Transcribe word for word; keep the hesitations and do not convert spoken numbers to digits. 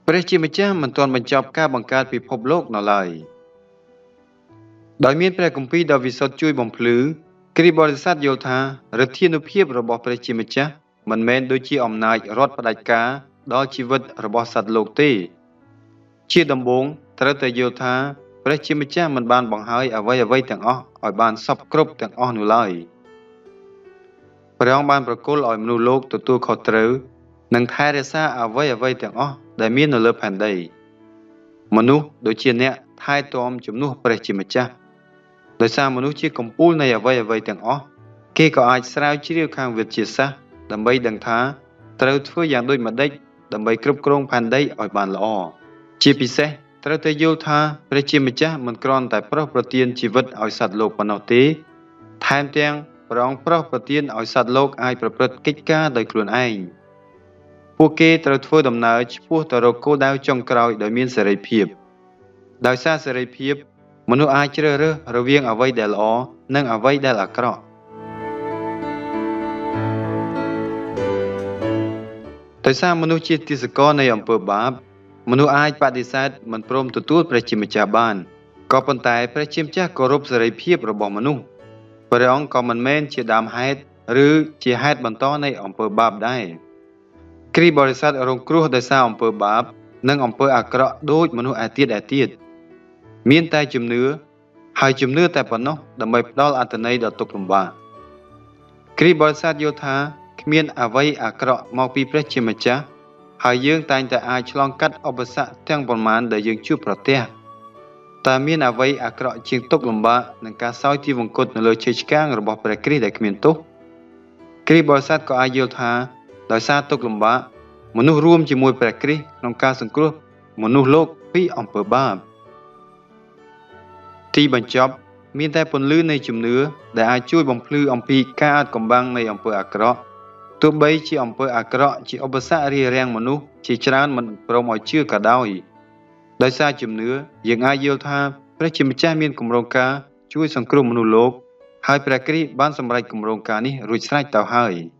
ព្រះជាម្ចាស់មិនទាន់បញ្ចប់ការបង្កើតពិភពលោកនៅឡើយដោយមានព្រះគម្ពីរដ៏វិសុទ្ធជួយបំភ្លឺគ្រីស្ទបរិស័ទយល់ថាឫទ្ធានុភាពរបស់ព្រះជាម្ចាស់មិនមែនដូចជាអំណាចរដ្ឋផ្ដាច់ការដល់ជីវិតរបស់សត្វលោកទេជាដំបូងត្រូវតែយល់ថាព្រះជាម្ចាស់មិនបានបង្ហើយអ្វីអ្វីទាំងអស់ឲ្យបានសពគ្រប់ទាំងអស់នោះឡើយព្រះអង្គបានប្រគល់ឲ្យមនុស្សលោកទទួលខុសត្រូវនិងថែរក្សាអ្វីអ្វីទាំងអស់ដែលមាននៅលើផែនដីមនុស្សដូចជាអ្នកថែទាំជំនួសព្រះជាម្ចាស់ដោយសារមនុស្សជាកំពូលនៃអ្វីអ្វីទាំងអស់គេក៏អាចស្រាវជ្រាវខាងវិទ្យាសាស្ត្រដើម្បីដឹងថាត្រូវធ្វើយ៉ាងដូចម្តេចដើម្បីគ្រប់គ្រងផែនដីឲ្យបានល្អជាពិសេសត្រូវតែយល់ថាព្រះជាម្ចាស់មិនគ្រាន់តែប្រោសប្រទានជីវិតឲ្យសត្វលោកប៉ុណ្ណោះទេថែមទាំងព្រះអង្គប្រោសប្រទានឲ្យសត្វលោកអាចប្រព្រឹត្តកិច្ចការដោយខ្លួនឯងពួកគេត្រូវធ្វើដំណើរឆ្ពោះទៅរកគោលដៅចុងក្រោយដោយមានសេរីភាពដោយសារសេរីភាពមនុស្សអាចជ្រើសរើសរវាងអ្វីដែលល្អនិងអ្វីដែលអាក្រក់ដោយសារមនុស្សជាទាសករនៃអំពើបាបមនុស្សអាចបដិសេធមិនព្រមទទួលព្រះជាម្ចាស់បានក៏ប៉ុន្តែព្រះជាម្ចាស់គោរពសេរីភាពរបស់មនុស្សព្រះអង្គក៏មិនមែនជាដើមហេតុឬជាហេតុបន្តនៃអំពើបាបដែរគ្រីស្ទបរិស័ទរងគ្រោះដោយសារអំពើបាបនិងអំពើអាក្រក់ដូចមនុស្សឯទៀតឯទៀតមានតែជំនឿហើយជំនឿតែប៉ុណ្ណោះដើម្បីផ្ដល់អត្ថន័យដល់ទុក្ខលំបាកគ្រីស្ទបរិស័ទយល់ថាគ្មានអ្វីអាក្រក់មកពីព្រះជាម្ចាស់ហើយយើងតែងតែអាចឆ្លងកាត់ឧបសគ្គទាំងប៉ុន្មានដែលយើងជួបប្រទះតែមានអ្វីអាក្រក់ជាងទុក្ខលំបាកនិងការសោយទីវង្គតនៅលើឈើឆ្កាងរបស់ព្រះគ្រីស្ទដែលគ្មានទោសគ្រីស្ទបរិស័ទក៏អាចយល់ថាដោយសារទុក្ខលំបាកមនុស្សរួមជាមួយព្រះគ្រីស្ទក្នុងការសង្គ្រោះមនុស្សលោកពីអំពើបាបទីបញ្ចប់មានតែពន្លឺនៃជំនឿដែលអាចជួយបំភ្លឺអំពីការអាថ៌កំបាំងនៃអំពើអាក្រក់ទោះបីជាអំពើអាក្រក់ជាឧបសគ្គរារាំងមនុស្សជាច្រើនមិនព្រមឲ្យជឿក៏ដោយដោយសារជំនឿយើងអាចយល់ថាព្រះជាម្ចាស់មានគម្រោងការជួយសង្គ្រោះមនុស្សលោកហើយព្រះគ្រីស្ទបានសម្រេចគម្រោងការនេះរួចស្រេចទៅហើយ